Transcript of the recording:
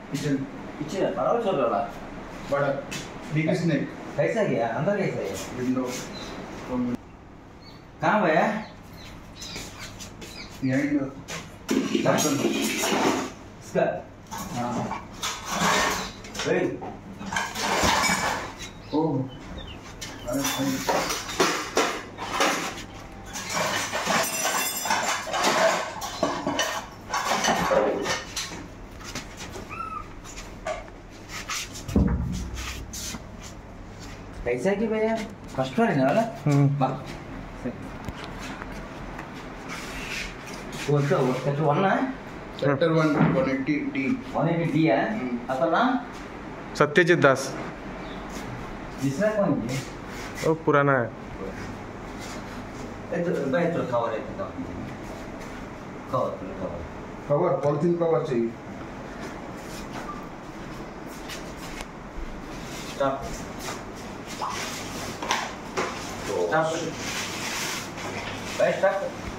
kitchen kitchen बड़ा छोटा वाला बड़ा बिग स्नेक कैसा गया अंदर कैसा है विंडो कहाँ भैया बिहाइंड इसका हाँ ओह अरे भाई कैसा कि भैया फर्स्ट फ्लोर है ना वाला वो सेक्टर 1 ना है सेक्टर 1 180 डी 180 है आपका नाम सत्यजित दास दूसरा कौन है वो पुराना है ये तो भाई तो कवर है तो कवर पॉलिथीन कवर चाहिए स्टॉप स्टॉप भाई स्टॉप